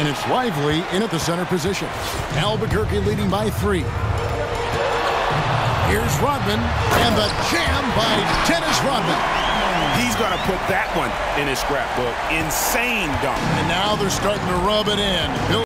And it's Lively in at the center position. Albuquerque leading by 3. Here's Rodman, and the jam by Dennis Rodman. He's going to put that one in his scrapbook. Insane dunk. And now they're starting to rub it in.